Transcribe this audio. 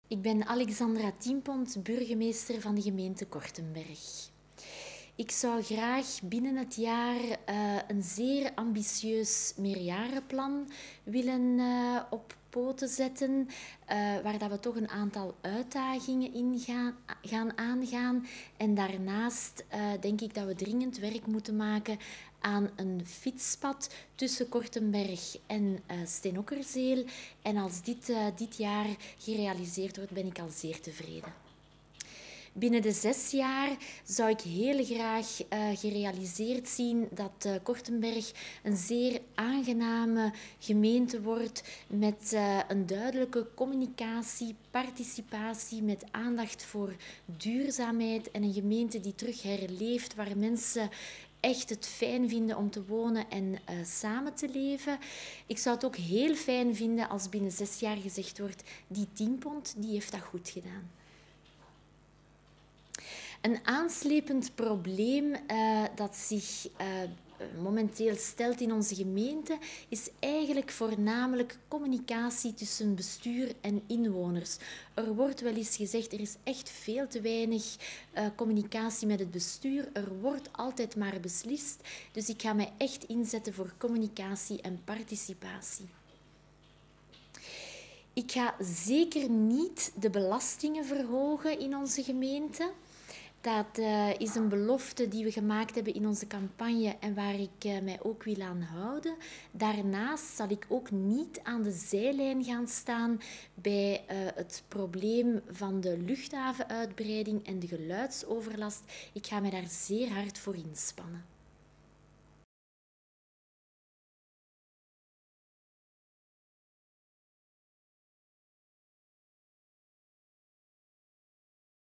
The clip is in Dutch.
Ik ben Alexandra Tienpont, burgemeester van de gemeente Kortenberg. Ik zou graag binnen het jaar een zeer ambitieus meerjarenplan willen op poten zetten, waar dat we toch een aantal uitdagingen in gaan aangaan. En daarnaast denk ik dat we dringend werk moeten maken aan een fietspad tussen Kortenberg en Steenokkerzeel. En als dit jaar gerealiseerd wordt, ben ik al zeer tevreden. Binnen de 6 jaar zou ik heel graag gerealiseerd zien dat Kortenberg een zeer aangename gemeente wordt met een duidelijke communicatie, participatie, met aandacht voor duurzaamheid en een gemeente die terug herleeft, waar mensen echt het fijn vinden om te wonen en samen te leven. Ik zou het ook heel fijn vinden als binnen 6 jaar gezegd wordt, die Tienpont, die heeft dat goed gedaan. Een aanslepend probleem dat zich momenteel stelt in onze gemeente is eigenlijk voornamelijk communicatie tussen bestuur en inwoners. Er wordt wel eens gezegd, er is echt veel te weinig communicatie met het bestuur. Er wordt altijd maar beslist. Dus ik ga mij echt inzetten voor communicatie en participatie. Ik ga zeker niet de belastingen verhogen in onze gemeente. Dat is een belofte die we gemaakt hebben in onze campagne en waar ik mij ook wil aan houden. Daarnaast zal ik ook niet aan de zijlijn gaan staan bij het probleem van de luchthavenuitbreiding en de geluidsoverlast. Ik ga mij daar zeer hard voor inspannen.